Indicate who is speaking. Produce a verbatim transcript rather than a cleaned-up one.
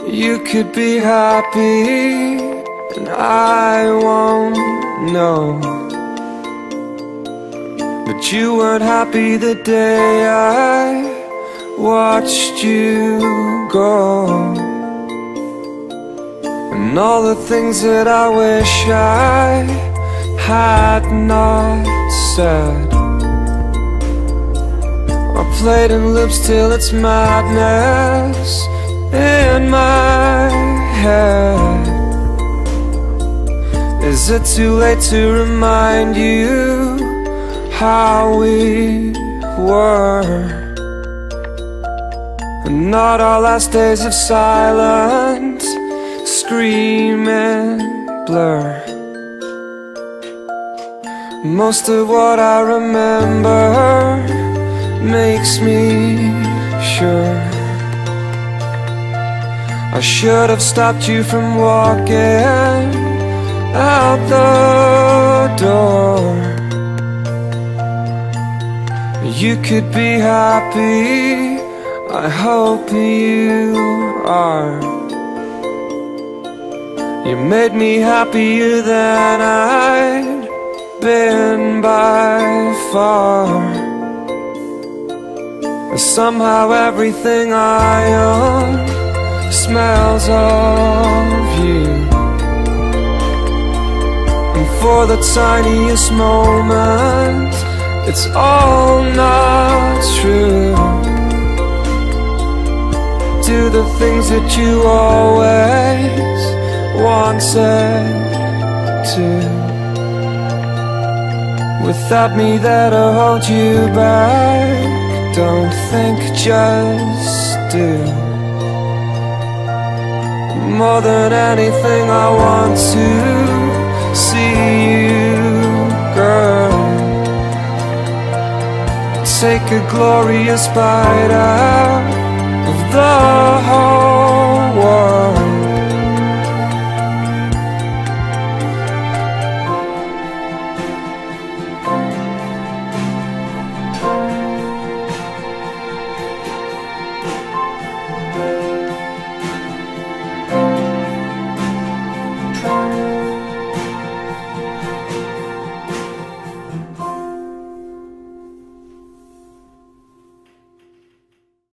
Speaker 1: You could be happy and I won't know, but you weren't happy the day I watched you go. And all the things that I wish I had not said are played in loops till it's madness in my head. Is it too late to remind you how we were? And not our last days of silence scream and blur. Most of what I remember makes me sure I should have stopped you from walking out the door. You could be happy, I hope you are. You made me happier than I'd been by far. Somehow everything I own smells of you. And for the tiniest moment, it's all not true. Do the things that you always wanted to. Without me there to hold you back, don't think, just do. More than anything I want to see you, girl. Take a glorious bite out